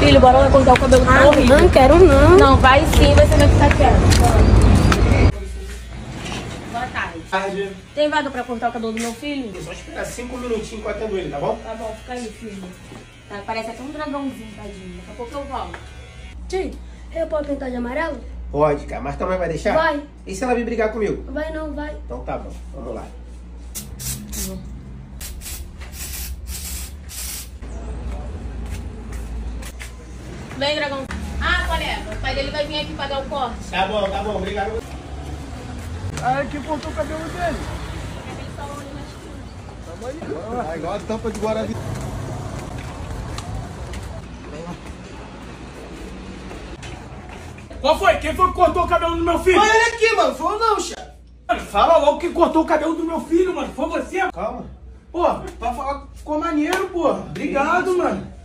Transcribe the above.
Filho, bora lá cortar o cabelo, tá horrível. Não quero não. Não, vai sim, vai ser meu que tá quieto. Boa tarde. Tem vaga pra cortar o cabelo do meu filho? Só esperar 5 minutinhos que eu atendo ele, tá bom? Tá bom, fica aí, filho. Tá, parece até um dragãozinho, tadinho. Daqui a pouco eu volto. Tio, eu posso pintar de amarelo? Pode, cara. Mas tua mãe vai deixar? Vai. E se ela vir brigar comigo? Vai não, vai. Então tá bom, vamos lá. Vem, dragão. Ah, colega, o pai dele vai vir aqui pagar o corte. Tá bom, obrigado. Ah, que cortou o cabelo dele? Ah, igual a tampa de Guaravi. Qual foi? Quem foi que cortou o cabelo do meu filho? Olha ele aqui, mano. Foi ou não, chefe? Mano, fala logo quem cortou o cabelo do meu filho, mano. Foi você? Calma. Pô, pra falar ficou maneiro, pô. Obrigado, mano.